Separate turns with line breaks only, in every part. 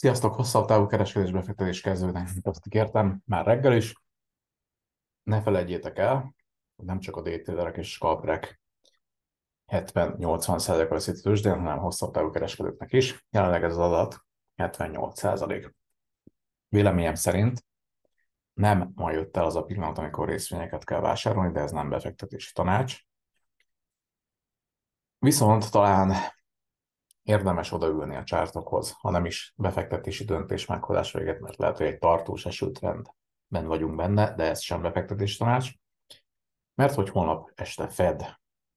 Sziasztok, hosszabb távú kereskedés befektetés kezdőnek, mint azt ígértem már reggel is. Ne felejtjétek el, hogy nem csak a daytraderek és scalperek 70-80%-a veszít tőzsdén, hanem hosszabb távú kereskedőknek is. Jelenleg ez az adat 78%. Véleményem szerint nem ma jött el az a pillanat, amikor részvényeket kell vásárolni, de ez nem befektetési tanács. Viszont talán érdemes odaülni a csártokhoz, ha nem is befektetési döntés meghozás véget, mert lehet, hogy egy tartós esőtrendben vagyunk benne, de ez sem befektetési tanács. Mert hogy holnap este Fed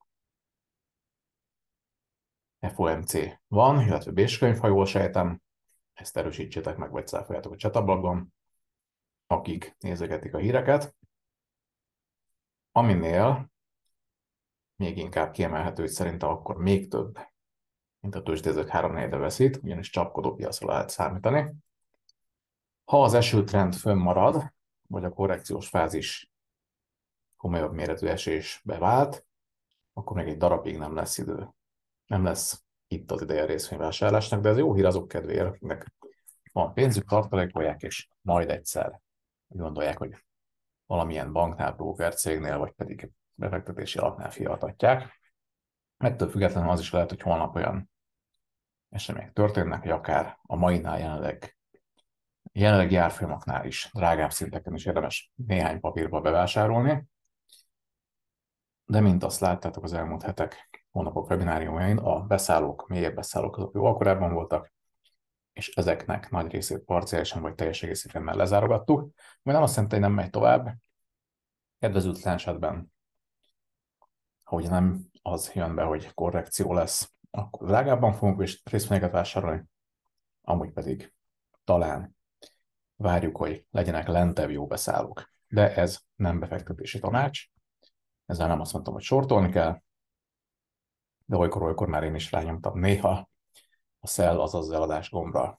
FOMC van, illetve Bés-könyv, ha jól sejtem, ezt erősítsétek meg, vagy cáfoljátok a csatablogban, akik nézegetik a híreket, aminél még inkább kiemelhető, hogy szerintem akkor még több, mint a tőzsdézők 3-4-re veszít, ugyanis csapkodó piacra lehet számítani. Ha az esőtrend fönnmarad, vagy a korrekciós fázis komolyabb méretű esés bevált, akkor még egy darabig nem lesz idő. Nem lesz itt az ideje a részvényvásárlásnak, de ez jó hír azok kedvéért, akiknek van pénzük, tartalékolják, és majd egyszer úgy gondolják, hogy valamilyen banknál, broker cégnél, vagy pedig befektetési alapnál fiatatják. Ettől függetlenül az is lehet, hogy holnap olyan események történnek, hogy akár a mainál jelenlegi árfolyamoknál is, drágább szinteken is érdemes néhány papírba bevásárolni. De mint azt láttátok az elmúlt hetek, hónapok webináriumain, a beszállók, mélyebb beszállók azok jóval korábban voltak, és ezeknek nagy részét parciálisan vagy teljes egészében már lezárogattuk, majd nem azt jelenti, hogy nem megy tovább. Kedvezőtlen esetben, hogy nem az jön be, hogy korrekció lesz, akkor drágábban fogunk is részvényeket vásárolni, amúgy pedig talán várjuk, hogy legyenek lentebb jó beszállók. De ez nem befektetési tanács, ezzel nem azt mondtam, hogy sortolni kell, de olykor már én is rányomtam néha a sell, azaz eladás gombra.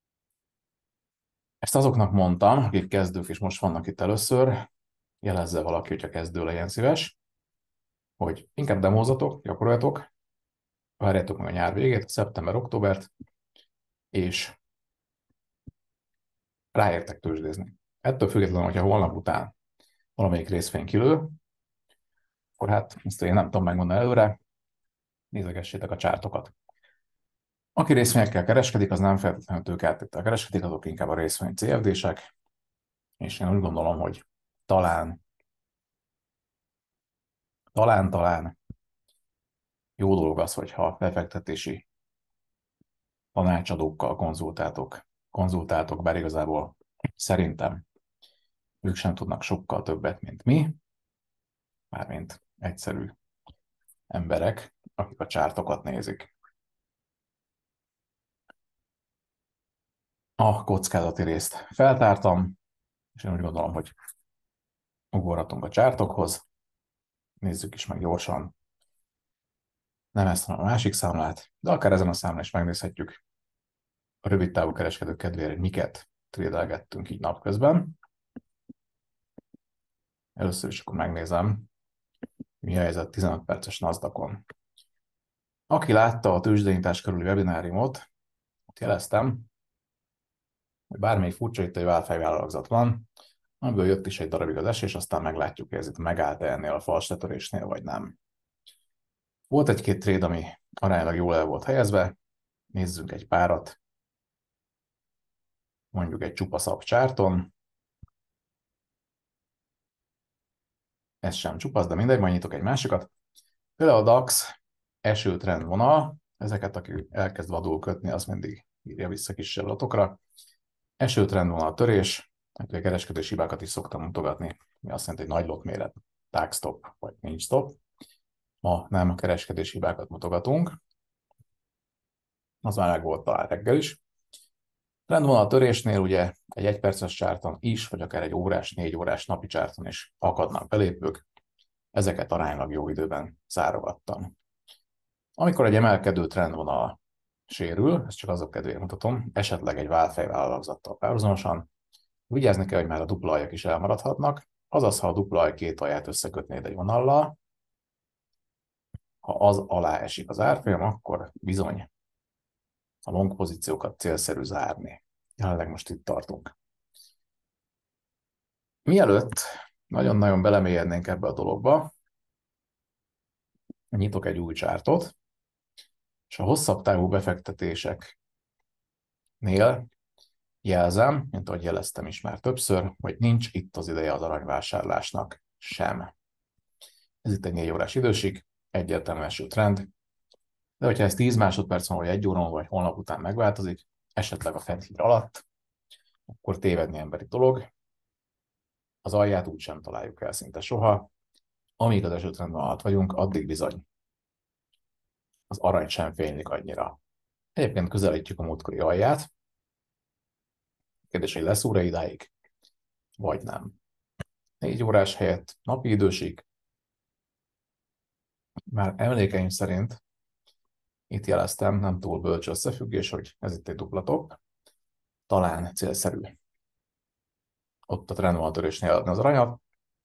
Ezt azoknak mondtam, akik kezdők és most vannak itt először, jelezze valaki, hogyha kezdő legyen szíves, hogy inkább demózatok, gyakoroljatok, várjátok meg a nyár végét, szeptember-októbert, és ráértek tőzsdézni. Ettől függetlenül, hogyha holnap után valamelyik részvény kilő, akkor hát ezt én nem tudom megmondani előre, nézegessétek a csártokat. Aki részvényekkel kereskedik, az nem feltétlenül tőkeáttéttel kereskedik, azok inkább a részvény CFD-sek, és én úgy gondolom, hogy talán jó dolog az, hogyha befektetési tanácsadókkal konzultáltok, bár igazából szerintem ők sem tudnak sokkal többet, mint mi, mármint egyszerű emberek, akik a csártokat nézik. A kockázati részt feltártam, és én úgy gondolom, hogy ugorhatunk a csártokhoz. Nézzük is meg gyorsan, nem ezt, hanem a másik számlát, de akár ezen a számlán is megnézhetjük a rövid távú kereskedők kedvére, hogy miket trédelgettünk így napközben. Először is akkor megnézem, mi a helyzet 15 perces Nasdaqon. Aki látta a tőzsdenyítás körüli webináriumot, ott jeleztem, hogy bármelyik furcsa itt egy válfejvállalkozat van, amiből jött is egy darabig az esés, aztán meglátjuk, hogy ez itt megállt-e ennél a falsletörésnél, vagy nem. Volt egy-két trade, ami aránylag jól el volt helyezve. Nézzünk egy párat. Mondjuk egy csupaszabb csárton. Ez sem csupasz, de mindegy, majd nyitok egy másikat. Például a DAX esőtrend vonal, ezeket, aki elkezd vadul kötni, az mindig írja vissza kis adatokra. Esőtrend vonal törés, a kereskedős hibákat is szoktam mutogatni, mi azt jelenti, hogy nagy lotméret, tag stop, vagy nincs stop. Ma nem a kereskedés hibákat mutogatunk, az már meg volt talán reggel is. Trendvonal törésnél ugye egy 1 perces csárton is, vagy akár egy órás, 4 órás napi csárton is akadnak belépők. Ezeket aránylag jó időben zárogattam. Amikor egy emelkedő trendvonal sérül, ezt csak azok kedvéért mutatom, esetleg egy válfejvállalkozattal párhuzamosan, vigyázni kell, hogy már a dupla aljak is elmaradhatnak, azaz, ha a dupla aj két alját összekötnéd egy vonallal, ha az alá esik az árfolyam, akkor bizony a long pozíciókat célszerű zárni. Jelenleg most itt tartunk. Mielőtt nagyon-nagyon belemélyednénk ebbe a dologba, nyitok egy új csártot, és a hosszabb távú befektetéseknél jelzem, mint ahogy jeleztem is már többször, hogy nincs itt az ideje az aranyvásárlásnak sem. Ez itt egy 4 órás idősig, egyértelmű eső trend, de hogyha ez 10 másodperc vagy 1 óra vagy holnap után megváltozik, esetleg a fenthír alatt, akkor tévedni emberi dolog. Az alját úgy sem találjuk el szinte soha. Amíg az esőtrendben alatt vagyunk, addig bizony az arany sem fénylik annyira. Egyébként közelítjük a múltkori alját. Kérdés, hogy leszúr-e idáig, vagy nem. 4 órás helyett napi idősig. Már emlékeim szerint itt jeleztem, nem túl bölcs összefüggés, hogy ez itt egy dupla top. Talán célszerű ott a trendvonaltörésnél adni az aranyat,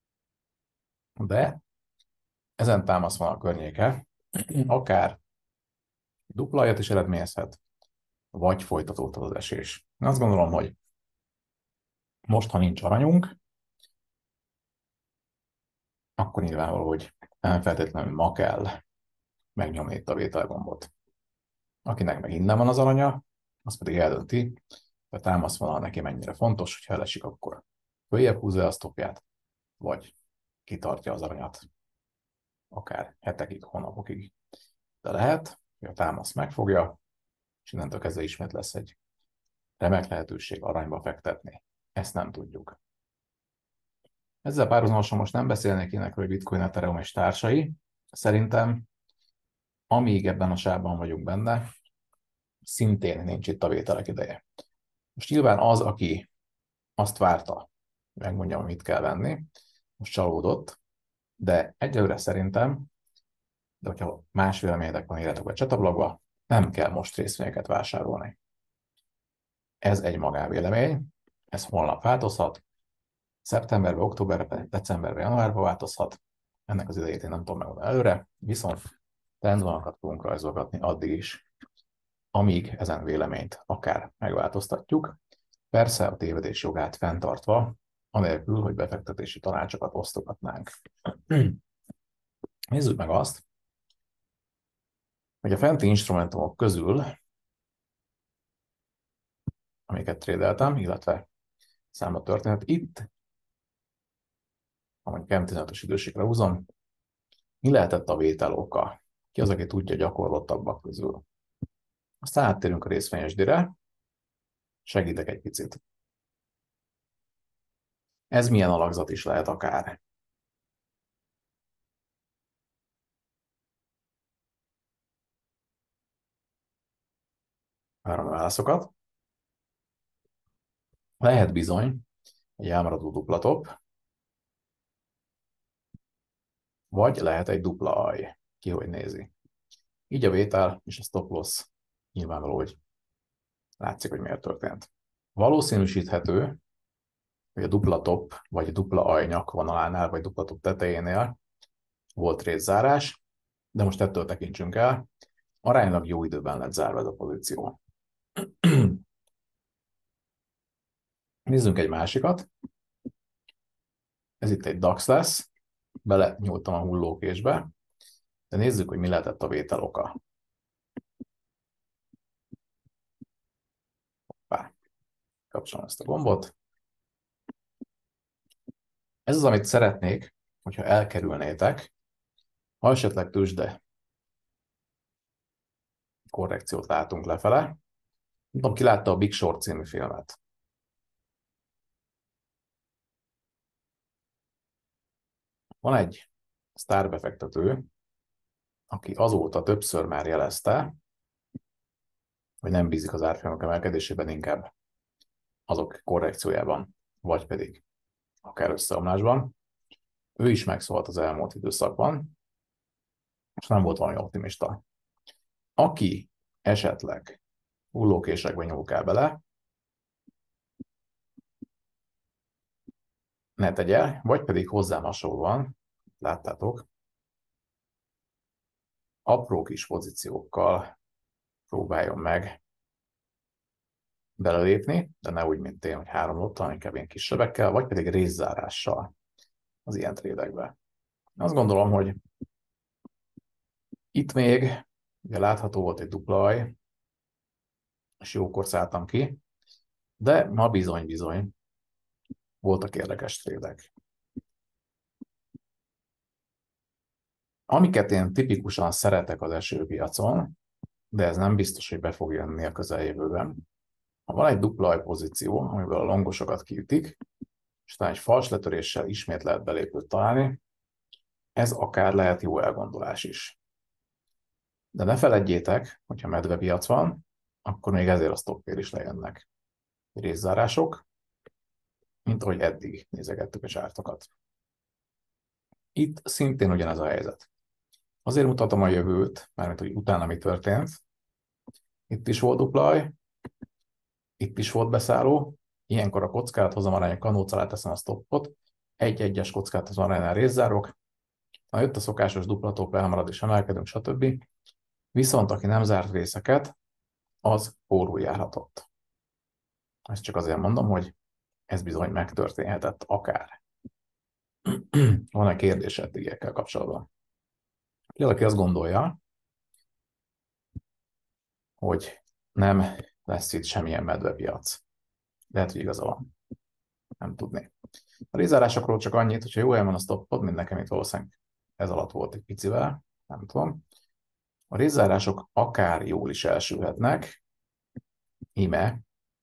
de ezen támasz van a környéke, akár dupla aljat is eredményezhet, vagy folytatódhat az esés. Én azt gondolom, hogy most, ha nincs aranyunk, akkor nyilvánvaló, hogy nem feltétlenül ma kell megnyomni itt a vételgombot. Akinek meg innen van az aranya, az pedig eldönti, hogy a támaszvonal neki mennyire fontos, hogyha elesik, akkor följebb húzza a sztopját, vagy kitartja az aranyat, akár hetekig, hónapokig. De lehet, hogy a támasz megfogja, és innentől kezdve ismét lesz egy remek lehetőség aranyba fektetni. Ezt nem tudjuk. Ezzel párhuzamosan most nem beszélnék énekről, hogy Bitcoin, Ethereum és társai. Szerintem, amíg ebben a sávban vagyunk benne, szintén nincs itt a vételek ideje. Most nyilván az, aki azt várta, megmondjam, mit kell venni, most csalódott, de egyelőre szerintem, de hogyha más vélemények van, írjátok a csatablogba, nem kell most részvényeket vásárolni. Ez egy magánvélemény, ez holnap változhat, szeptemberben, októberben, decemberben, januárban változhat, ennek az idejét én nem tudom megmondani előre, viszont trendvonalakat fogunk rajzolgatni addig is, amíg ezen véleményt akár megváltoztatjuk, persze a tévedés jogát fenntartva, anélkül, hogy befektetési tanácsokat osztogatnánk. Nézzük meg azt, hogy a fenti instrumentumok közül, amiket trédeltem, illetve számla történet, itt, ha mondjuk M15-ös időségre húzom, mi lehetett a vétel oka? Ki az, aki tudja gyakorlottabbak közül? Aztán áttérünk a részvényesdire, segítek egy picit. Ez milyen alakzat is lehet akár? Várom a válaszokat. Lehet bizony egy elmaradó dupla top, vagy lehet egy dupla alj. Ki hogy nézi. Így a vétel és a stop loss nyilvánvaló, hogy látszik, hogy miért történt. Valószínűsíthető, hogy a dupla top vagy a dupla alj nyakvonalánál vagy dupla top tetejénél volt részzárás, de most ettől tekintsünk el. Aránylag jó időben lett zárva ez a pozíció. Nézzünk egy másikat. Ez itt egy DAX lesz. Bele nyúltam a hullókésbe, de nézzük, hogy mi lehetett a vétel oka. Kapcsolom ezt a gombot. Ez az, amit szeretnék, hogyha elkerülnétek, ha esetleg tőzsde korrekciót látunk lefele. Nem tudom, ki látta a Big Short című filmet. Van egy sztárbefektető, aki azóta többször már jelezte, hogy nem bízik az árfolyamok emelkedésében, inkább azok korrekciójában, vagy pedig akár összeomlásban. Ő is megszólalt az elmúlt időszakban, és nem volt valami optimista. Aki esetleg hullókésekben nyúlkál bele, ne tegye, vagy pedig hozzám hasonlóan, láttátok, apró kis pozíciókkal próbáljon meg belelépni, de ne úgy, mint én, hogy 3 lottal, inkább ilyen kisebbekkel, vagy pedig részzárással az ilyen trédekbe. Azt gondolom, hogy itt még ugye látható volt egy dupla aj, és jókor szálltam ki, de ma bizony-bizony voltak érdekes trédek. Amiket én tipikusan szeretek az esőpiacon, de ez nem biztos, hogy be fog jönni a közeljövőben. Ha van egy dupla aj pozíció, amiből a longosokat kiütik, és talán egy fals letöréssel ismét lehet belépőt találni, ez akár lehet jó elgondolás is. De ne feledjétek, hogyha medvepiac van, akkor még ezért a stoppért is lejönnek részzárások, mint ahogy eddig nézegettük a csártokat. Itt szintén ugyanez a helyzet. Azért mutatom a jövőt, mármint hogy utána mi történt. Itt is volt dupla aj, itt is volt beszálló, ilyenkor a kockázathozam arány kanóc alá teszem a stoppot, egy-egyes kockázathozam aránynál részzárok, ha jött a szokásos duplatop, elmarad és emelkedünk, stb. Viszont aki nem zárt részeket, az pórul járhatott. Ezt csak azért mondom, hogy ez bizony megtörténhetett akár. Van-e kérdés eddigiekkel kapcsolatban? Valaki azt gondolja, hogy nem lesz itt semmilyen medvepiac. Lehet, hogy igaza van. Nem tudni. A részzárásokról csak annyit, hogyha jó van a stoppod, mint nekem itt valószínűleg ez alatt volt egy picivel, nem tudom. A részzárások akár jól is elsülhetnek, íme,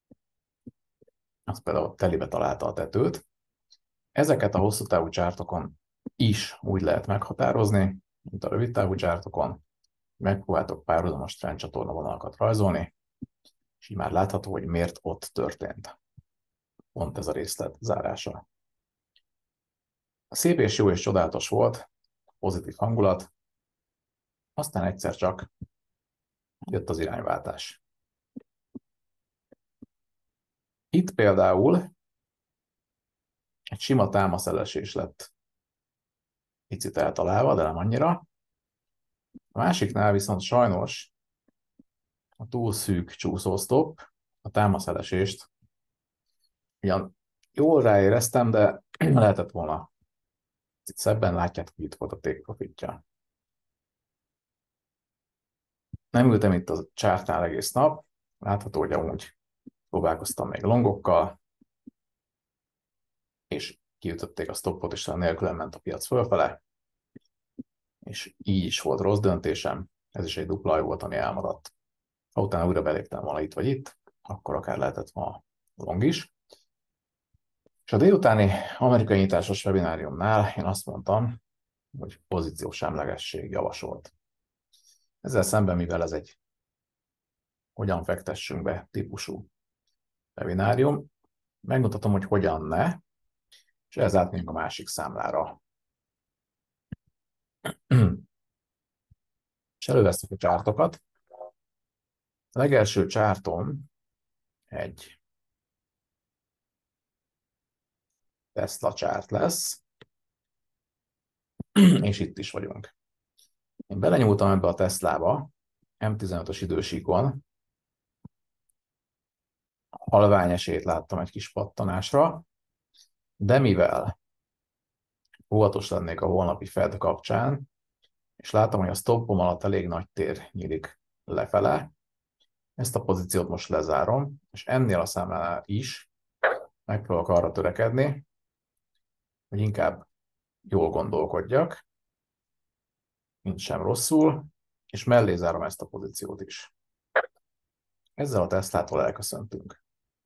az például telibe találta a tetőt. Ezeket a hosszú távú csártokon is úgy lehet meghatározni, mint a rövid távú csártokon. Megpróbáltok párhuzamos trendcsatorna vonalakat rajzolni, és így már látható, hogy miért ott történt. Pont ez a részlet zárása. Szép és jó és csodálatos volt, pozitív hangulat, aztán egyszer csak jött az irányváltás. Itt például egy sima támaszelesés lett picit eltalálva, de nem annyira. A másiknál viszont sajnos a túl szűk csúszósztop, a támaszelesést ugyan jól ráéreztem, de lehetett volna itt szebben, látjátok, hogy itt volt a take profitja. Nem ültem itt a csártnál egész nap, látható, hogy amúgy próbálkoztam még longokkal, és kiütötték a stoppot, és nélkülem ment a piac fölfele, és így is volt rossz döntésem, ez is egy dupla aj volt, ami elmaradt. Ha utána újra beléptem volna itt vagy itt, akkor akár lehetett volna long is. És a délutáni amerikai nyitásos webináriumnál én azt mondtam, hogy pozíciósemlegesség javasolt. Ezzel szemben, mivel ez egy hogyan fektessünk be típusú webinárium, megmutatom, hogy hogyan ne, és ez átmegyünk a másik számlára. És elővesztük a csártokat. A legelső csártom egy Tesla csárt lesz, és itt is vagyunk. Én belenyúltam ebbe a Teslába, M15-ös idősíkon, halvány esélyt láttam egy kis pattanásra, de mivel óvatos lennék a holnapi Fed kapcsán, és látom, hogy a stoppom alatt elég nagy tér nyílik lefele, ezt a pozíciót most lezárom, és ennél a számlánál is megpróbálok arra törekedni, hogy inkább jól gondolkodjak, mint sem rosszul, és mellé zárom ezt a pozíciót is. Ezzel a Teslától elköszöntünk.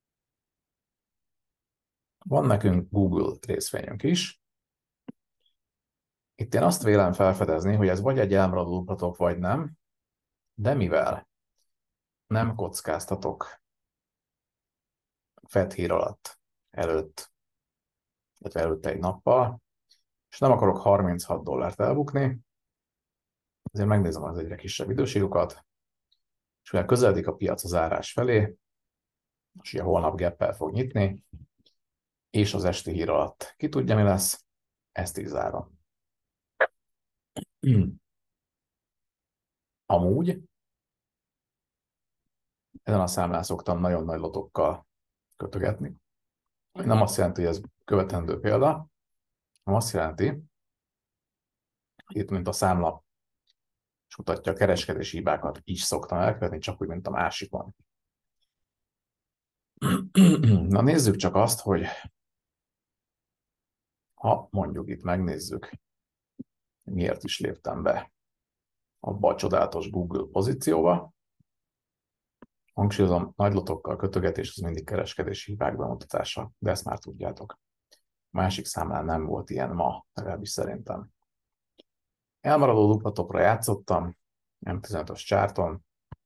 Van nekünk Google részvényünk is. Itt én azt vélem felfedezni, hogy ez vagy egy elmaradó duplatok, vagy nem, de mivel nem kockáztatok Fed hír alatt előtt, illetve előtte egy nappal, és nem akarok $36 elbukni, ezért megnézem az egyre kisebb idősíkokat, és mivel közeledik a piac az zárás felé, és ugye holnap gappel fog nyitni, és az esti hír alatt ki tudja, mi lesz, ezt így zárom. Amúgy Ezen a számlán szoktam nagyon nagy lotokkal kötögetni. Nem azt jelenti, hogy ez követendő példa, hanem azt jelenti, itt, mint a számla és mutatja a kereskedési hibákat, is szoktam elkövetni, csak úgy, mint a másikon. Na nézzük csak azt, hogy ha mondjuk itt megnézzük, miért is léptem be abba a csodálatos Google pozícióba. Hangsúlyozom, nagy lotokkal kötögetés az mindig kereskedési hibák bemutatása, de ezt már tudjátok. A másik számlán nem volt ilyen ma, legalábbis szerintem. Elmaradó duplatopra játszottam, M15-ös csárton,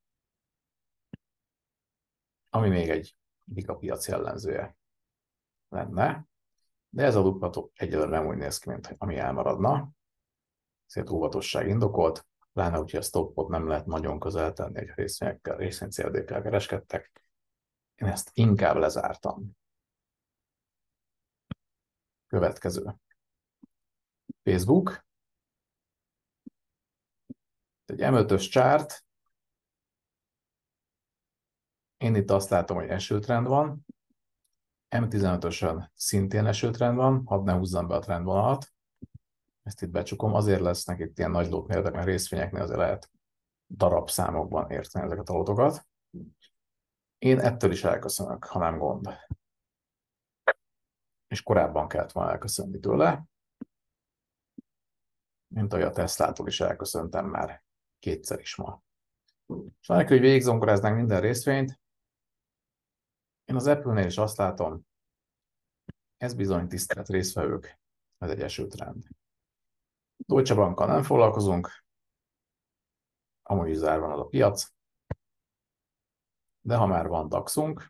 ami még egy gigapiac jellemzője lenne, de ez a duplatop egyelőre nem úgy néz ki, mint ami elmaradna, ezért óvatosság indokolt, pláne, hogyha a stoppot nem lehet nagyon közel tenni, hogy részvényekkel, részvénycérdékkel kereskedtek. Én ezt inkább lezártam. Következő. Facebook. Egy M5-ös csárt. Én itt azt látom, hogy esőtrend van. M15-ösön szintén esőtrend van, hadd ne húzzam be a trendvonalat. Ezt itt becsukom, azért lesznek itt ilyen nagy lótméretek, mert részvényeknél azért lehet darabszámokban érteni ezeket a lotokat. Én ettől is elköszönök, ha nem gond. És korábban kellett volna elköszönni tőle, mint ahogy a Teslától is elköszöntem már kétszer is ma. És anélkül, hogy végigzongoráznánk minden részvényt, én az Apple-nél is azt látom, ez bizony tisztelt résztvevők, ez egy esőtrend. Deutsche Bankkal nem foglalkozunk, amúgy is zárva az a piac, de ha már van DAX-unk,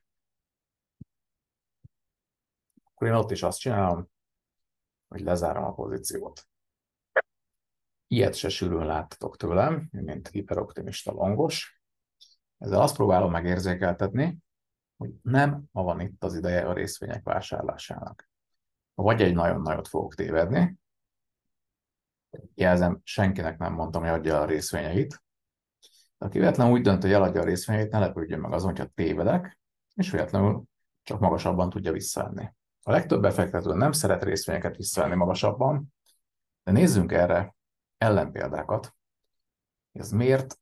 akkor én ott is azt csinálom, hogy lezárom a pozíciót. Ilyet se sűrűn láttatok tőlem, mint hiperoptimista longos. Ezzel azt próbálom megérzékeltetni, hogy nem ma van itt az ideje a részvények vásárlásának. Vagy egy nagyon nagyot fogok tévedni, jelzem, senkinek nem mondtam, hogy adja a részvényeit. De aki véletlenül úgy dönt, hogy eladja a részvényeit, ne lepődjön meg azon, hogyha tévedek, és véletlenül csak magasabban tudja visszavenni. A legtöbb befektető nem szeret részvényeket visszavenni magasabban, de nézzünk erre ellenpéldákat. Ez miért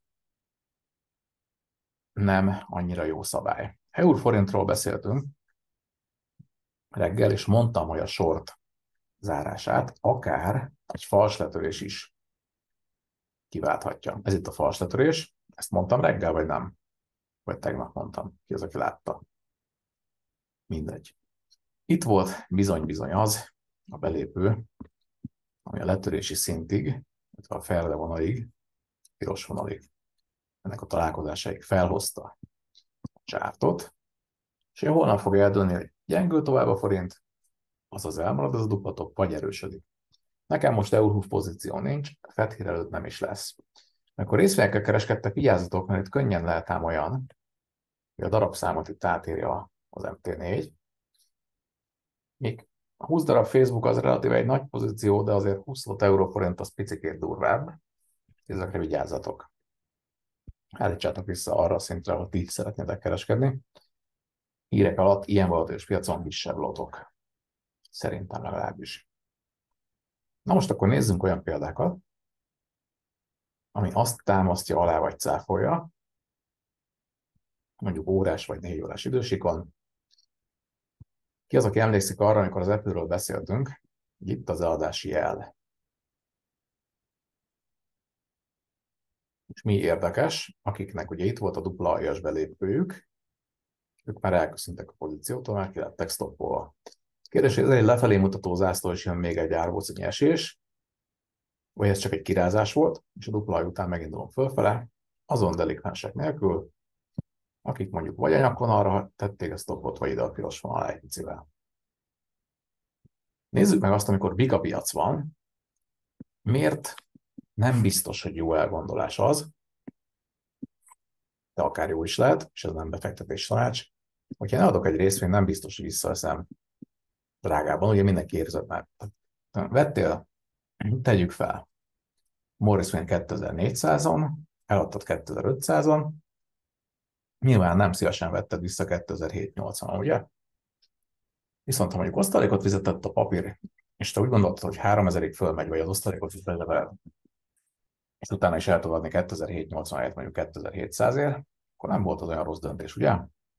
nem annyira jó szabály? Eur-forintról beszéltünk reggel, és mondtam, hogy a short zárását akár egy falsletörés is kiválthatja. Ez itt a falsletörés. Ezt mondtam reggel, vagy nem? Vagy tegnap mondtam. Ki az, aki látta? Mindegy. Itt volt bizony-bizony az a belépő, ami a letörési szintig, illetve a ferde vonalig, piros vonalig, ennek a találkozásáig felhozta a csártot, és holnap fog eldőlni, hogy gyengül tovább a forint, azaz elmarad az a duplatop, vagy erősödik. Nekem most Eurhuf pozíció nincs, FED hír előtt nem is lesz. Amikor részvényekkel kereskedtek, vigyázzatok, mert itt könnyen lehet ám olyan, hogy a darabszámot itt átírja az MT4. Még a 20 darab Facebook az relatíve egy nagy pozíció, de azért 25 euró-forint az picikét durvább. Ezekre vigyázzatok. Állítsátok vissza arra a szintre, ahol ti szeretnétek kereskedni. Hírek alatt ilyen volatilis piacon kisebb lotok. Szerintem legalábbis. Na most akkor nézzünk olyan példákat, ami azt támasztja alá vagy cáfolja, mondjuk órás vagy 4 órás idősikon. Ki az, aki emlékszik arra, amikor az Apple-ről beszéltünk, hogy itt az eladási jel. És mi érdekes, akiknek ugye itt volt a dupla aljas belépőjük, ők már elköszöntek a pozíciótól, már ki lettek stoppolva. Kérdés, hogy ez egy lefelé mutató zászló, és jön még egy árvócnyi esés, vagy ez csak egy kirázás volt, és a dupla alj után megindulom fölfele, azon delikvensek nélkül, akik mondjuk vagy a nyakvonalra tették a stoppot, vagy ide a piros vonal egy picivel. Nézzük meg azt, amikor big a piac van, miért nem biztos, hogy jó elgondolás az, de akár jó is lehet, és ez nem befektetés tanács, hogyha én adok egy részvényt, nem biztos, hogy visszaveszem drágában, ugye mindenki érzed már. Vettél, tegyük fel, MOL részvény 2400-on, eladtad 2500-on, Nyilván nem szívesen vetted vissza 2007-80-on, ugye? Viszont ha mondjuk osztalékot fizetett a papír, és te úgy gondoltad, hogy 3000-ig fölmegy, vagy az osztalékot is belevel, és utána is el tudod adni 2007-80 helyett mondjuk 2700-ért, akkor nem volt az olyan rossz döntés, ugye?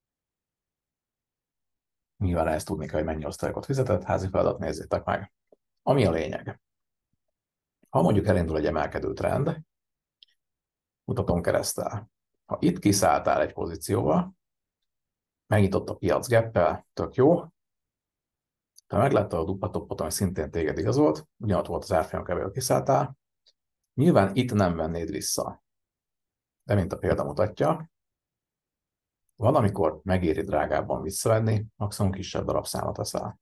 Nyilván ezt tudni kell, hogy mennyi osztalékot fizetett, házi feladat nézzétek meg. Ami a lényeg. Ha mondjuk elindul egy emelkedő trend, mutatom keresztel. Ha itt kiszálltál egy pozícióval, megnyitott a piac gappel, tök jó, te megláttad a dupla toppot, ami szintén téged igazolt, ugyanott volt az árfolyam, amiből kiszálltál, nyilván itt nem vennéd vissza. De mint a példa mutatja, van, amikor megéri drágábban visszavenni, maximum kisebb darabszámot veszel.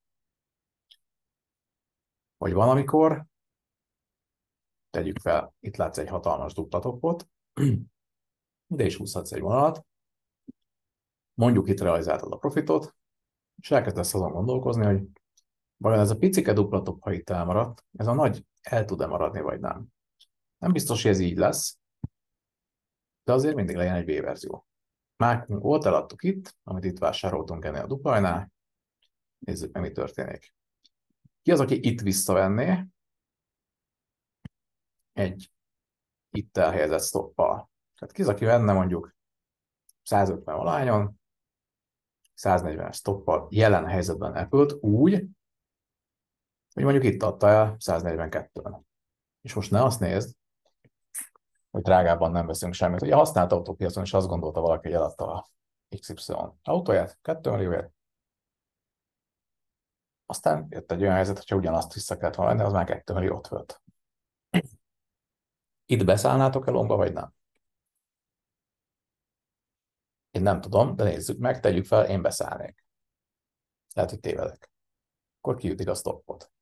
Vagy van, amikor, tegyük fel, itt látsz egy hatalmas dupla toppot, ide is húzhatsz egy vonalat, mondjuk itt realizáltad a profitot, és elkezdesz azon gondolkozni, hogy vajon ez a picike dupla topp, ha itt elmaradt, ez a nagy el tud-e maradni, vagy nem. Nem biztos, hogy ez így lesz, de azért mindig legyen egy B-verzió. Már volt eladtuk itt, amit itt vásároltunk ennél a duplajnál, nézzük meg, mi történik. Ki az, aki itt visszavenné egy itt elhelyezett stoppal? Tehát ki az, aki venne mondjuk 150 alányon, 140 stoppal jelen helyzetben Apple-t úgy, hogy mondjuk itt adta el 142-en. És most ne azt nézd, hogy drágában nem veszünk semmit. Ugye a használt autópiacon is azt gondolta valaki, hogy eladta a XY autóját 2 millióért. Aztán jött egy olyan helyzet, hogyha ugyanazt vissza kellett volna venni, az már 2 milliót volt. Itt beszállnátok el lomba, vagy nem? Én nem tudom, de nézzük meg, tegyük fel, én beszállnék. Lehet, hogy tévedek. Akkor kiütik a stoppot.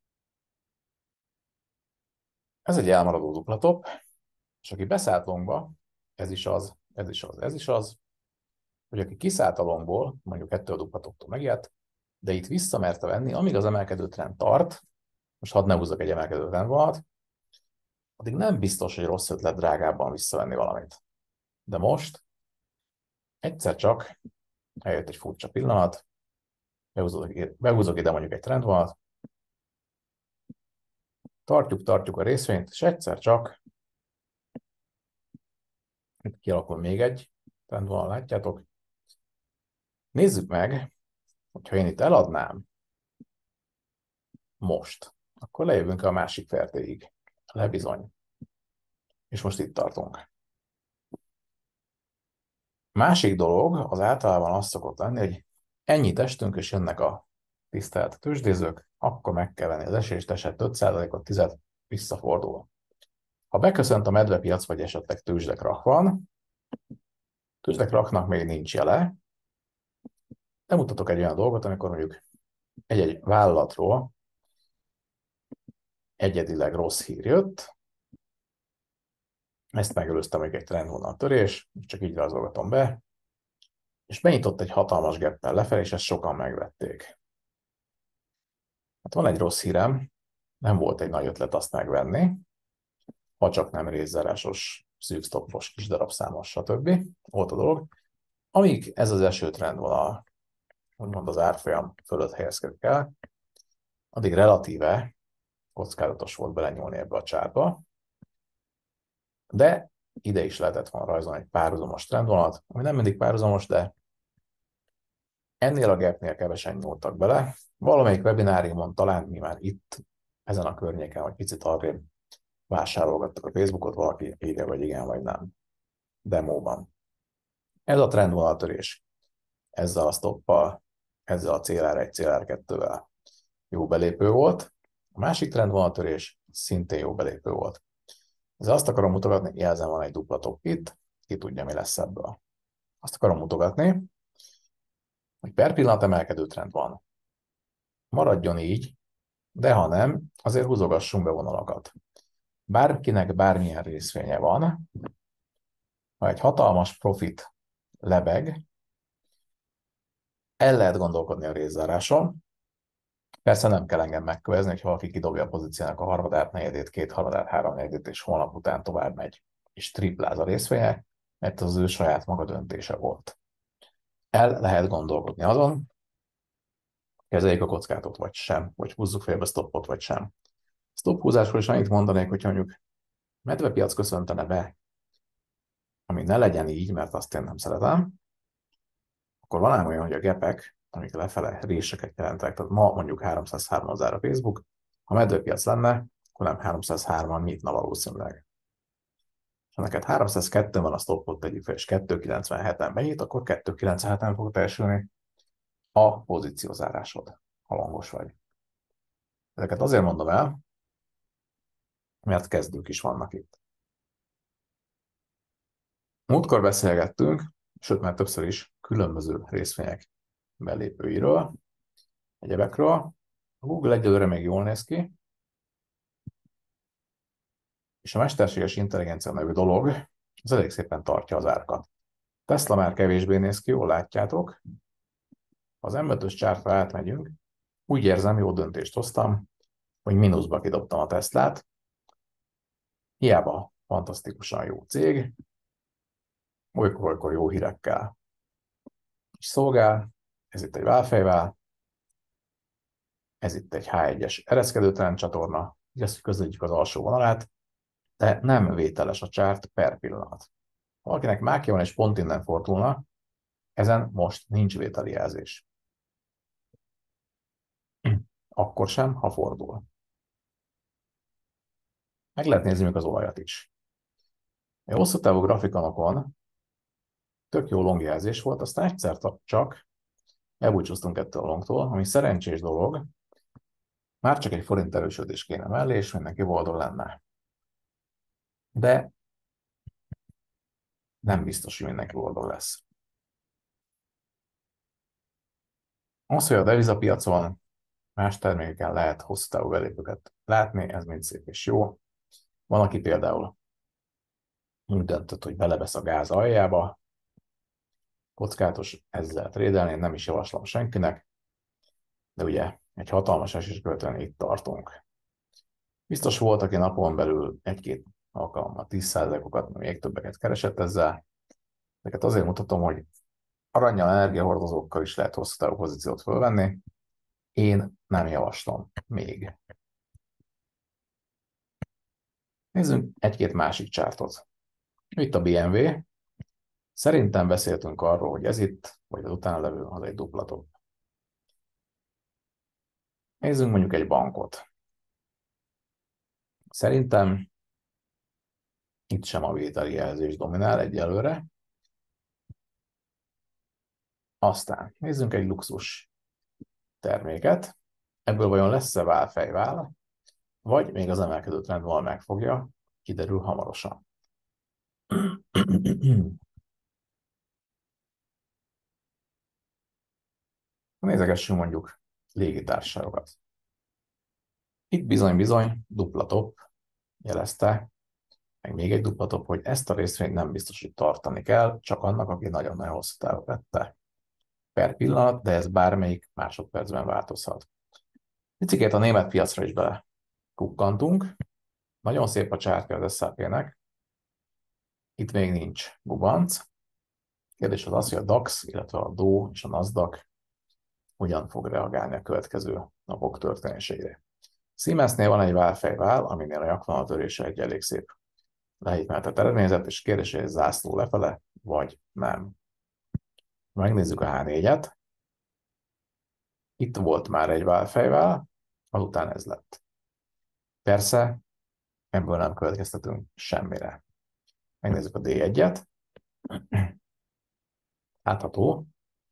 Ez egy elmaradó duplatop, és aki beszállt longba, ez is az, ez is az, ez is az, hogy aki kiszállt a longból, mondjuk ettől a duplatoptól megijedt, de itt visszamerte venni, amíg az emelkedő trend tart, most hadd ne húzzak egy emelkedő trendvonalat, addig nem biztos, hogy rossz ötlet drágábban visszavenni valamit. De most egyszer csak eljött egy furcsa pillanat, behúzok ide mondjuk egy trendvonalat, tartjuk a részvényt, és egyszer csak itt kialakul még egy trendvonal, látjátok. Nézzük meg, hogyha én itt eladnám most, akkor lejövünk a másik fertéig. Lebizony. És most itt tartunk. Másik dolog, az általában az szokott lenni, hogy ennyit estünk, és jönnek a tisztelt tőzsdézők, akkor meg kell venni az esést, esett 5%-ot, 10 visszafordul. Ha beköszönt a medvepiac, vagy esetleg tőzsdekrak van, tőzsdekraknak még nincs jele, de mutatok egy olyan dolgot, amikor mondjuk egy-egy vállalatról egyedileg rossz hír jött, ezt megelőzte még egy trendvonal törés, csak így rajzolgatom be, és benyitott egy hatalmas geppel lefelé, és ezt sokan megvették. Hát van egy rossz hírem, nem volt egy nagy ötlet azt megvenni, ha csak nem részzárásos, szűkstoppos, kis darabszámos, stb. Volt a dolog. Amíg ez az eső trendvonal, úgymond az árfolyam fölött helyezkedik el, addig relatíve kockázatos volt belenyúlni ebbe a csárba, de ide is lehetett volna rajzolni egy párhuzamos trendvonalat, ami nem mindig párhuzamos, de ennél a gapnél kevesen nyúltak bele. Valamelyik webináriumon talán mi már itt, ezen a környéken, vagy picit arrébb vásárolgattak a Facebookot, valaki írja, vagy igen, vagy nem. Demóban. Ez a trendvonaltörés. Ezzel a stoppal, ezzel a CLR1, CLR2-vel jó belépő volt. A másik trendvonaltörés szintén jó belépő volt. Ezzel azt akarom mutogatni, jelzem van egy dupla top itt, ki tudja, mi lesz ebből. Azt akarom mutogatni, hogy per pillanat emelkedő trend van. Maradjon így, de ha nem, azért húzogassunk be vonalakat. Bárkinek bármilyen részvénye van, ha egy hatalmas profit lebeg, el lehet gondolkodni a részzáráson. Persze nem kell engem megkövezni, hogy valaki kidobja a pozíciónak a harmadát, negyedét, kétharmadát, háromnegyedét, és holnap után tovább megy, és tripláz a részvények. mert az ő saját maga döntése volt. El lehet gondolkodni azon, kezeljük a kockátot vagy sem, vagy húzzuk félbe stoppot vagy sem. Stop húzásról is annyit mondanék, hogy mondjuk medvepiac köszöntene be, ami ne legyen így, mert azt én nem szeretem, akkor van ám olyan, hogy a gepek, amik lefele réseket jelentek, tehát ma mondjuk 303-on zár a Facebook, ha medvepiac lenne, akkor nem 303-an nyitna valószínűleg. Ha neked 302 van a stoppot, tegyük fel, és 297-en benyit, akkor 297-en fog teljesülni a pozíciózárásod, ha langos vagy. Ezeket azért mondom el, mert kezdők is vannak itt. Múltkor beszélgettünk, sőt már többször is, különböző részvények belépőiről, egyebekről. A Google egyelőre még jól néz ki, és a mesterséges intelligencia nevű dolog az elég szépen tartja az árakat. Tesla már kevésbé néz ki, jól látjátok. Ha az M5-ös csártra átmegyünk, úgy érzem, jó döntést hoztam, hogy mínuszba kidobtam a Teslát. Hiába fantasztikusan jó cég, olykor-olykor jó hírekkel is szolgál. Ez itt egy válfejvál, ez itt egy H1-es ereszkedőtlen csatorna, így ezt közöljük az alsó vonalát, de nem vételes a csárt per pillanat. Ha valakinek mákja van és pont innen fordulna, ezen most nincs vételi jelzés. Akkor sem, ha fordul. Meg lehet nézni még az olajat is. A hosszú távú grafikonokon tök jó longjelzés volt, aztán egyszer csak elbúcsúztunk ettől a longtól, ami szerencsés dolog, már csak egy forint erősödés kéne mellé, és mindenki boldog lenne. De nem biztos, hogy mindenki boldog lesz. Az, hogy a devizapiacon más termékeken lehet hosszú távú belépőket látni, ez mind szép és jó. Van, aki például úgy döntött, hogy belevesz a gáz aljába, kockázatos ezzel trédelni, nem is javaslom senkinek, de ugye egy hatalmas esés követően itt tartunk. Biztos volt, aki napon belül egy-két alkalommal 10%-okat, még többeket keresett ezzel. Ezeket azért mutatom, hogy arannyal, energiahordozókkal is lehet hosszú távú pozíciót fölvenni. Én nem javaslom még. Nézzünk egy-két másik csártot. Itt a BMW. Szerintem beszéltünk arról, hogy ez itt, vagy az utána levő, az egy dupla top. Nézzünk mondjuk egy bankot. Szerintem itt sem a vételi jelzés dominál egyelőre. Aztán nézzünk egy luxus terméket. Ebből vajon lesz-e válfejvál, vagy még az emelkedő trendvonal megfogja, kiderül hamarosan. Nézegessünk mondjuk légitársaságokat. Itt bizony-bizony dupla top jelezte, meg még egy dupla top, hogy ezt a részvényt nem biztos, hogy tartani kell, csak annak, aki nagyon-nagyon hosszú távon vette per pillanat, de ez bármelyik másodpercben változhat. Picikét a német piacra is bele kukkantunk. Nagyon szép a csártja az SAP-nek. Itt még nincs gubanc. Kérdés az az, hogy a DAX, illetve a DO és a NASDAQ hogyan fog reagálni a következő napok történéseire. Siemensnél van egy válfejvál, aminél a jakvonal törése egy elég szép lehitmeltet eredményezett, és kérdés, hogy ez zászló lefele, vagy nem. Megnézzük a H4-et. Itt volt már egy válfejvál, azután ez lett. Persze, ebből nem következtetünk semmire. Megnézzük a D1-et. Látható,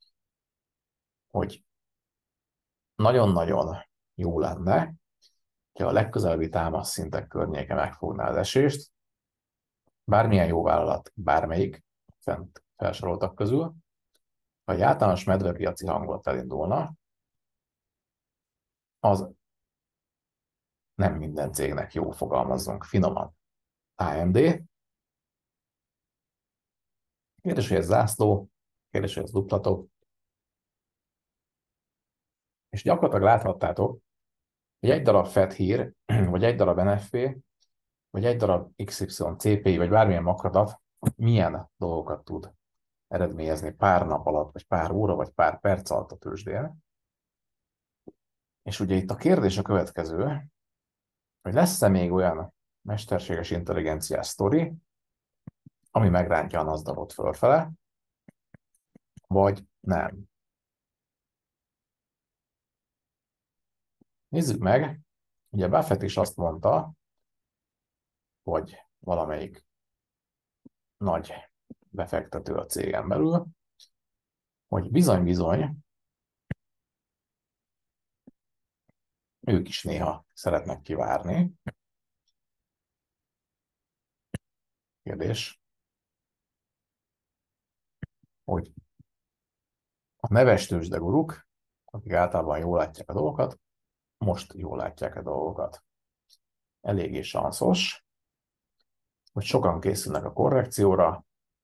hogy nagyon-nagyon jó lenne, ha a legközelebbi támaszszintek környéke megfogná az esést, bármilyen jó vállalat, bármelyik fent felsoroltak közül, ha egy általános medvepiaci hangulat elindulna, az nem minden cégnek jó, fogalmazzunk finoman. AMD, kérdés, hogy ez zászló, kérdés, hogy ez duplatok, és gyakorlatilag láthattátok, hogy egy darab FED hír, vagy egy darab NFP, vagy egy darab XY CPI, vagy bármilyen makradat milyen dolgokat tud eredményezni pár nap alatt, vagy pár óra, vagy pár perc alatt a tőzsdén. És ugye itt a kérdés a következő, hogy lesz-e még olyan mesterséges intelligenciás sztori, ami megrántja a Nasdaqot fölfele, vagy nem. Nézzük meg, ugye Buffett is azt mondta, hogy valamelyik nagy befektető a cégen belül, hogy bizony-bizony ők is néha szeretnek kivárni. Kérdés, hogy a neves tőzsdeguruk, akik általában jól látják a dolgokat, most jól látják a dolgokat. Eléggé sanszos, hogy sokan készülnek a korrekcióra,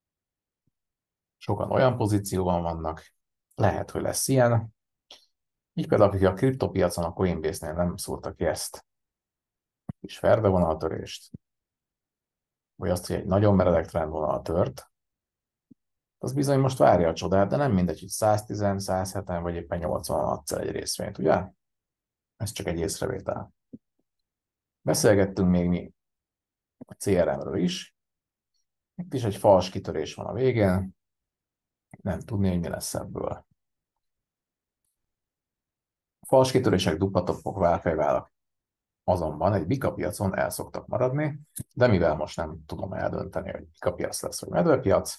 sokan olyan pozícióban vannak, lehet, hogy lesz ilyen. Így például, akik a kriptopiacon a Coinbase-nél nem szúrtak ki ezt kis ferdevonaltörést, vagy azt, hogy egy nagyon meredek trendvonal tört, az bizony most várja a csodát, de nem mindegy, hogy 110, 170 vagy éppen 80 adsz el egy részvényt, ugye? Ez csak egy észrevétel. Beszélgettünk még mi a CRM-ről is. Itt is egy fals kitörés van a végén. Nem tudni, hogy mi lesz ebből. A fals kitörések, duplatoppok, válfejválak azonban egy bika piacon el szoktak maradni, de mivel most nem tudom eldönteni, hogy bika piac lesz, vagy medvepiac,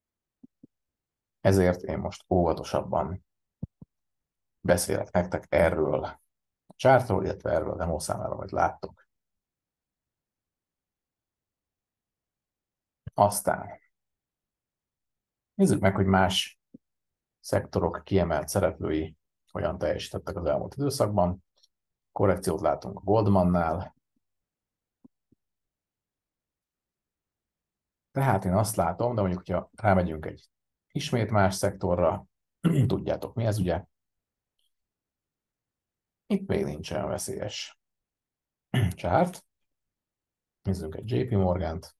ezért én most óvatosabban beszélek nektek erről a chartról, illetve erről a demószámáról, amit láttok. Aztán nézzük meg, hogy más szektorok kiemelt szereplői hogyan teljesítettek az elmúlt időszakban. Korrekciót látunk a Goldmannál. Tehát én azt látom, de mondjuk, hogyha rámegyünk egy ismét más szektorra, tudjátok mi ez, ugye? Itt még nincsen veszélyes csárt. Nézzünk egy JP Morgant.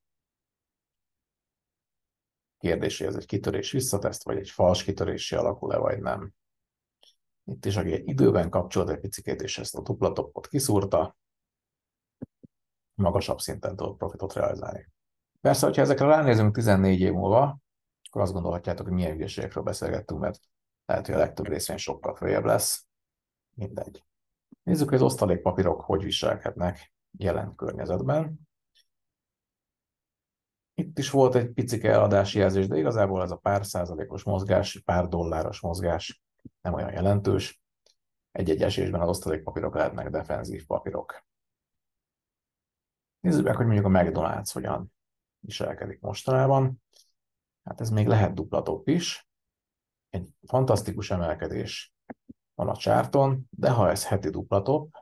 Kérdés, hogy ez egy kitörés visszateszt, vagy egy fals kitöréssé alakul-e, vagy nem. Itt is, aki egy időben kapcsolt egy picikét, és ezt a duplatoppot kiszúrta, magasabb szinten tudott profitot realizálni. Persze, hogyha ezekre ránézünk 14 év múlva, akkor azt gondolhatjátok, hogy milyen hülyeségekről beszélgettünk, mert lehet, hogy a legtöbb részvény sokkal följebb lesz. Mindegy. Nézzük, hogy az osztalékpapírok hogy viselkednek jelen környezetben. Itt is volt egy picike eladási jelzés, de igazából ez a pár százalékos mozgás, pár dolláros mozgás nem olyan jelentős. Egy-egy esésben az osztalékpapírok lehetnek defenzív papírok. Nézzük meg, hogy mondjuk a McDonald's hogyan viselkedik mostanában. Hát ez még lehet duplatop is. Egy fantasztikus emelkedés van a csárton, de ha ez heti duplatop,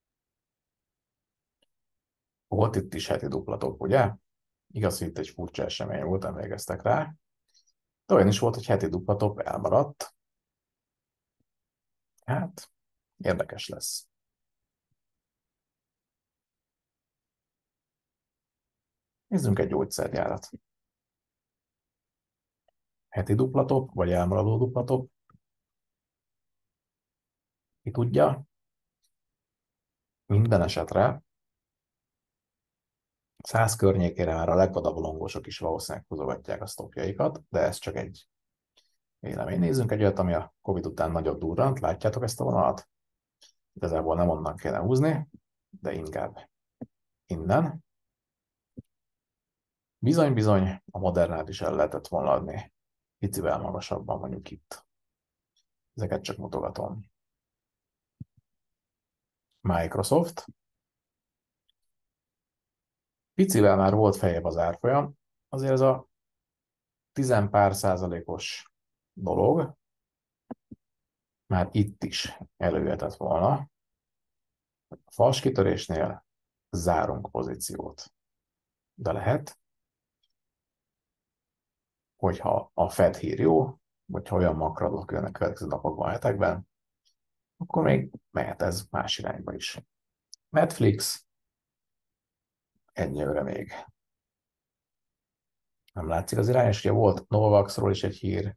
volt itt is heti duplatop, ugye? Igaz, hogy itt egy furcsa esemény volt, emlékeztek rá. De olyan is volt, hogy heti duplatop elmaradt. Hát, érdekes lesz. Nézzünk egy gyógyszergyárat. Heti duplatop, vagy elmaradó duplatop. Ki tudja? Minden esetre 100 környékére már a legvadabolongosok is valószínűleg húzogatják a sztopjaikat, de ez csak egy vélemény. Nézzünk egy olyat, ami a Covid után nagyot durrant. Látjátok ezt a vonalat? Igazából nem onnan kéne húzni, de inkább innen. Bizony-bizony a Modernát is el lehetett volna adni picivel magasabban, mondjuk itt. Ezeket csak mutogatom. Microsoft. Picivel már volt feljebb az árfolyam, azért ez a 10 pár százalékos dolog már itt is előjöhetett volna. A fals kitörésnél zárunk pozíciót. De lehet, hogyha a Fed hír jó, vagy ha olyan makradok jönnek következő napokban, hetekben, akkor még mehet ez más irányba is. Netflix, egyelőre még Nem látszik az irány, és ugye volt Novavaxról is egy hír.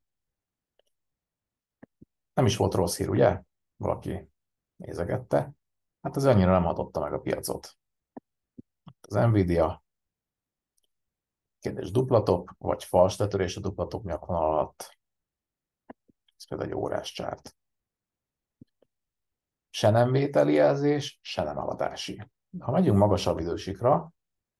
Nem is volt rossz hír, ugye? Valaki nézegette. Hát az annyira nem hatotta meg a piacot. Az Nvidia, kérdés duplatop, vagy fals letörés a duplatop nyakvonal alatt. Ez például egy órás csárt. Se nem vételi jelzés, se nem eladási. Ha megyünk magasabb idősikra,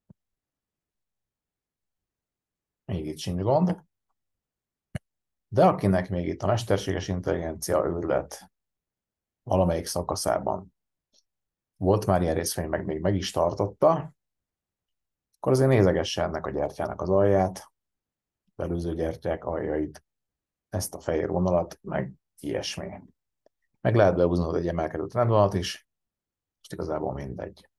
még itt sincs gond, de akinek még itt a mesterséges intelligencia őrület valamelyik szakaszában volt már ilyen részvény, meg még meg is tartotta, akkor azért nézegesse ennek a gyertyának az alját, az előző gyertyák aljait, ezt a fehér vonalat, meg ilyesmi. Meg lehet behúznod egy emelkedő trendvonalat is, és igazából mindegy.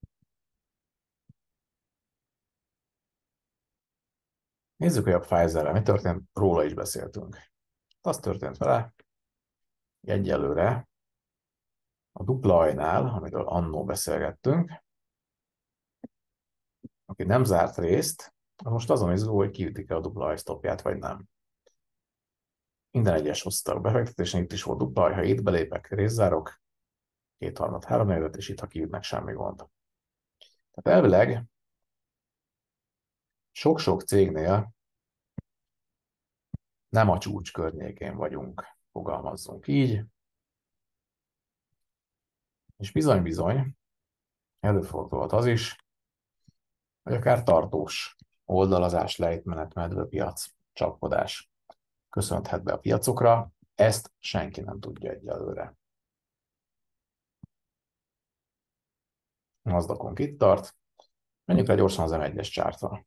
Nézzük, hogy a Pfizerrel mi történt, róla is beszéltünk. Az történt vele, hogy egyelőre a dupla ajnál, amiről annó beszélgettünk, aki nem zárt részt, az most azon izgul, hogy kiütik-e a dupla ajsztopját, vagy nem. Minden egyes hoztak befektetésen, itt is volt dupla aj, ha itt belépek, részzárok, kétharmad, háromnegyedet, és itt, ha kiütnek, semmi gond. Tehát elvileg sok-sok cégnél nem a csúcs környékén vagyunk, fogalmazzunk így, és bizony-bizony előfordulhat az is, hogy akár tartós oldalazás, lejtmenet, medvepiac, csapkodás köszönhet be a piacokra, ezt senki nem tudja egyelőre. Nasdaqunk itt tart, menjünk le gyorsan az M1-es csártra.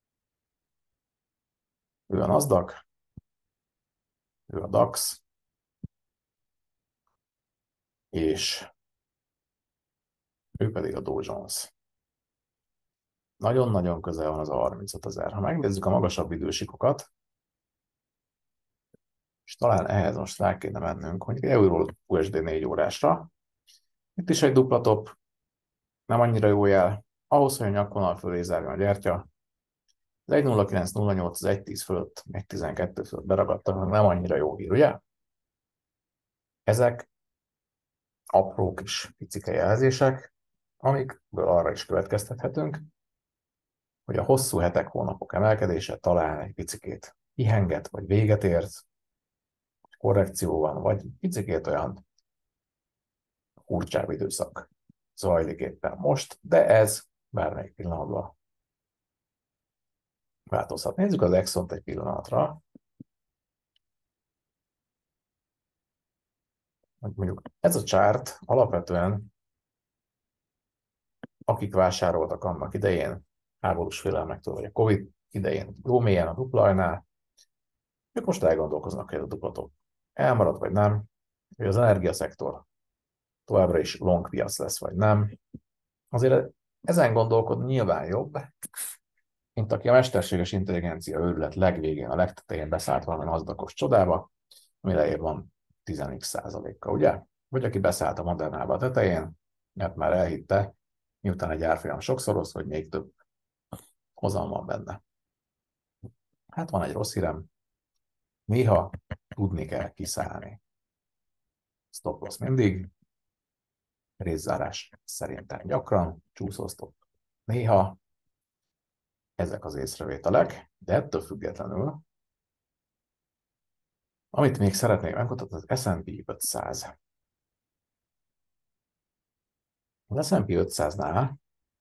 Ő a Nasdaq, ő a DAX, és ő pedig a Dow Jones. Nagyon-nagyon közel van az a 35 000. Ha megnézzük a magasabb idősikokat, és talán ehhez most rá kéne mennünk, mondjuk euró USD 4 órásra. Itt is egy dupla top, nem annyira jó jel. Ahhoz, hogy a nyakvonal fölé zárjon a gyertya, az 1.09.08, az 1.10 fölött, 1.12 fölött beragadtak, nem annyira jó hír, ugye? Ezek apró kis picike jelzések, amikből arra is következtethetünk, hogy a hosszú hetek, hónapok emelkedése talán egy picikét ihenget, vagy véget ért, korrekció van, vagy picikét olyan furcsább időszak zajlik éppen most, de ez bármelyik pillanatban változhat. Nézzük az Exxont egy pillanatra. Mondjuk ez a chart alapvetően, akik vásároltak annak idején, háborús félelmektől, vagy a Covid idején jó mélyen a duplajnál, ők most elgondolkoznak, hogy ez a duplatop elmarad, vagy nem, hogy az energiaszektor továbbra is long piac lesz, vagy nem. Azért ezen gondolkodni nyilván jobb, mint aki a mesterséges intelligencia őrület legvégén, a legtetején beszállt valami nasdaqos csodába, ami lejjebb van 10x%-kal, ugye? Vagy aki beszállt a Modernába a tetején, mert már elhitte, miután egy árfolyam sokszoroz, hogy még több hozam van benne. Hát van egy rossz hírem, néha tudni kell kiszállni. Stop loss mindig, részzárás szerintem gyakran, csúszó stop néha, ezek az észrevételek, de ettől függetlenül, amit még szeretnék megmutatni, az S&P 500. Az S&P 500-nál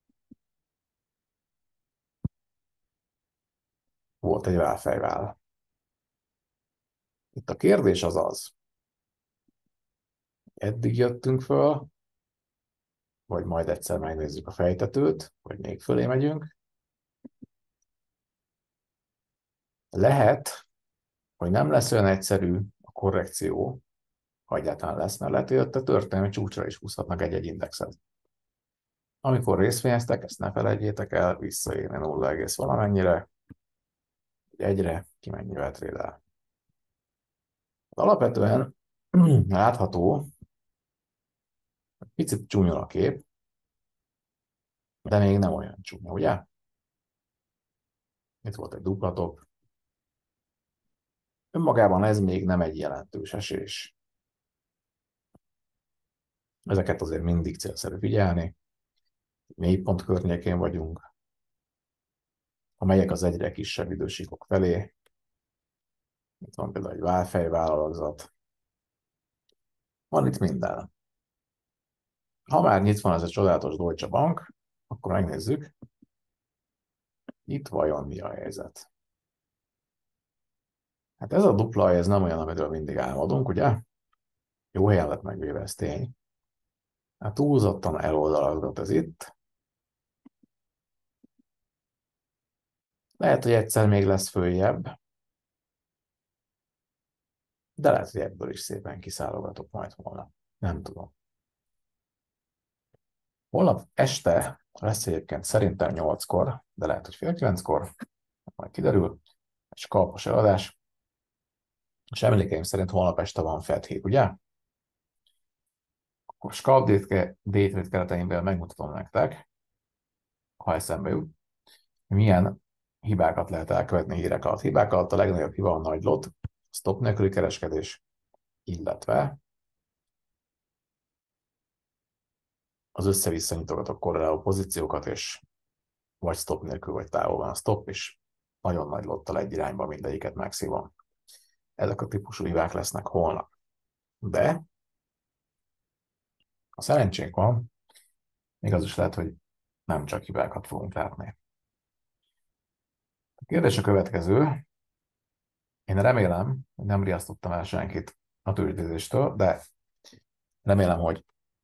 volt egy válfejvál. Itt a kérdés az az, eddig jöttünk föl, vagy majd egyszer megnézzük a fejtetőt, vagy még fölé megyünk. Lehet, hogy nem lesz olyan egyszerű a korrekció, ha egyáltalán lesz, mert lehet, hogy ott a történelmi csúcsra is húzhatnak egy-egy indexet. Amikor részvényeztek, ezt ne felejtjétek el, visszaérni 0, valamennyire, egyre ki mennyivel trédel. Alapvetően látható, picit csúnya a kép, de még nem olyan csúnya, ugye? Itt volt egy dupla top. Önmagában ez még nem egy jelentős esés. Ezeket azért mindig célszerű figyelni. Mélypont környékén vagyunk, amelyek az egyre kisebb idősíkok felé. Itt van például egy válfejvállalazat. Van itt minden. Ha már nyitva van ez a csodálatos Deutsche Bank, akkor megnézzük, itt vajon mi a helyzet. Hát ez a dupla, ez nem olyan, amiről mindig álmodunk, ugye? Jó helyen lett megvéve, ez tény. Hát túlzottan eloldalazgat ez itt. Lehet, hogy egyszer még lesz följebb, de lehet, hogy ebből is szépen kiszállogatok majd holnap. Nem tudom. Holnap este lesz egyébként szerintem 8-kor, de lehet, hogy fél 9-kor, majd kiderül, egy skalpos eladás. És emlékeim szerint holnap este van Fed hét, ugye? Akkor scalp day-trade kereteimben megmutatom nektek, ha eszembe jut, milyen hibákat lehet elkövetni hírek alatt. Hibák alatt a legnagyobb hiba a nagy lot, stop nélküli kereskedés, illetve az össze-vissza nyitogatok korreláló pozíciókat, és vagy stop nélkül, vagy távol van a stop, és nagyon nagy lottal egy irányba mindegyiket megszívom. Ezek a típusú hibák lesznek holnap. De a szerencsénk van, még az is lehet, hogy nem csak hibákat fogunk látni. A kérdés a következő. Én remélem, hogy nem riasztottam el senkit a tőzsdézéstől, de remélem, hogy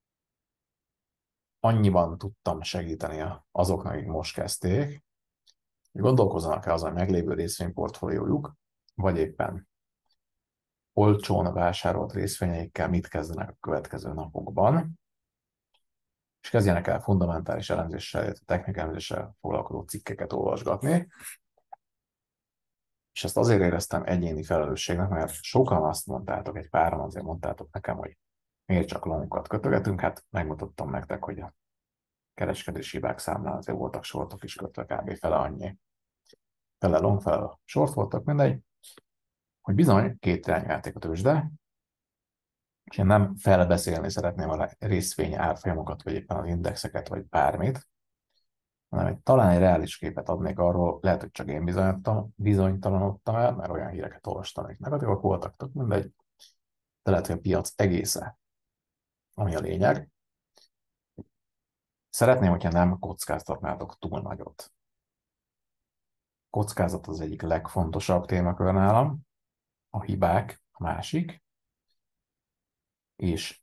annyiban tudtam segíteni azoknak, akik most kezdték, hogy gondolkozzanak el azon, hogy meglévő részvényportfóliójuk, vagy éppen olcsón vásárolt részvényeikkel mit kezdenek a következő napokban, és kezdjenek el fundamentális elemzéssel, illetve technikelemzéssel foglalkozó cikkeket olvasgatni. És ezt azért éreztem egyéni felelősségnek, mert sokan azt mondtátok, egy páran azért mondtátok nekem, hogy miért csak longokat kötögetünk, hát megmutattam nektek, hogy a kereskedési hibák számlán azért voltak sortok is kötve kb. Fele annyi. Fele long, fele short voltak, mindegy, hogy bizony két irányú játék a tőzsde, és én nem felbeszélni szeretném a részvény árfolyamokat, vagy éppen az indexeket, vagy bármit, hanem talán egy reális képet adnék arról, lehet, hogy csak én bizonytalanodtam el, mert olyan híreket olvastam, amik negatívak voltak, tök mindegy, de lehet, hogy a piac egésze, ami a lényeg. Szeretném, hogyha nem kockáztatnátok túl nagyot. Kockázat az egyik legfontosabb témakör nálam, a hibák a másik, és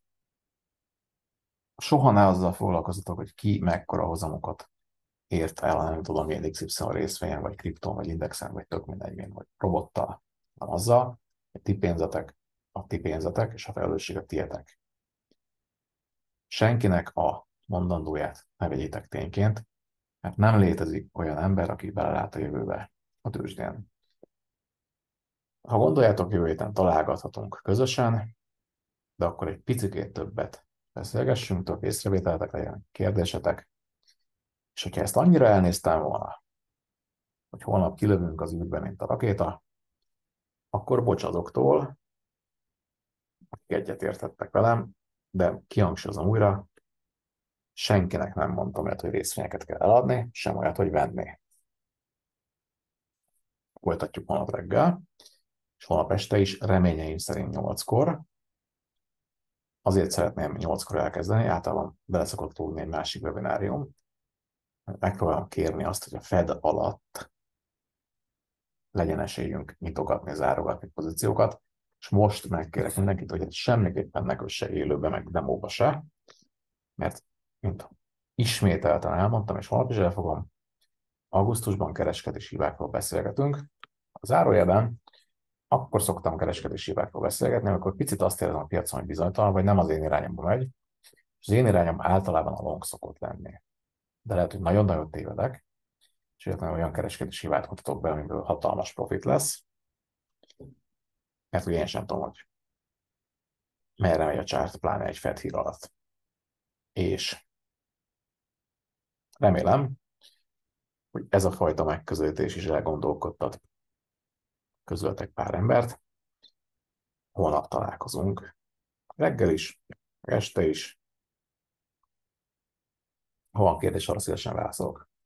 soha ne azzal foglalkozzatok, hogy ki mekkora hozamokat ért el, nem tudom, milyen XY részvényen, vagy kripton, vagy indexen, vagy tök mindegy, vagy robottal, hanem azzal, hogy a ti pénzetek, és a felelősség a tietek. Senkinek a mondandóját ne vegyétek tényként, mert nem létezik olyan ember, aki belelát a jövőbe a tőzsdén. Ha gondoljátok, jövő héten találgathatunk közösen, de akkor egy picit többet beszélgessünk, több észrevételetek legyen, kérdésetek, és hogyha ezt annyira elnéztem volna, hogy holnap kilövünk az űrbe, mint a rakéta, akkor bocs azoktól, akik egyetértettek velem, de kihangsúlyozom újra, senkinek nem mondtam olyat, hogy részvényeket kell eladni, sem olyat, hogy venni. Folytatjuk holnap reggel, és holnap este is reményeim szerint 8-kor. Azért szeretném 8-kor elkezdeni, általában bele szokott rúgni egy másik webinárium. Megpróbálom kérni azt, hogy a Fed alatt legyen esélyünk nyitogatni, zárogatni pozíciókat, és most megkérek mindenkit, hogy semmiképpen ne kösse élőbe, meg demóba se, mert mint ismételten elmondtam, és holnap is elfogom, augusztusban kereskedési hibákról beszélgetünk. A zárójelben akkor szoktam kereskedési hibákról beszélgetni, amikor picit azt érzem a piacon, hogy bizonytalan, vagy nem az én irányomba megy, és az én irányom általában a long szokott lenni. De lehet, hogy nagyon-nagyon tévedek, és olyan kereskedési hibát mutatok be, amiből hatalmas profit lesz, mert ugye én sem tudom, hogy merre megy a chart, pláne egy Fed hír alatt. És remélem, hogy ez a fajta megközelítés is elgondolkodtat közöltek pár embert. Holnap találkozunk. Reggel is, este is. Ha van kérdés, arra szívesen válaszolok.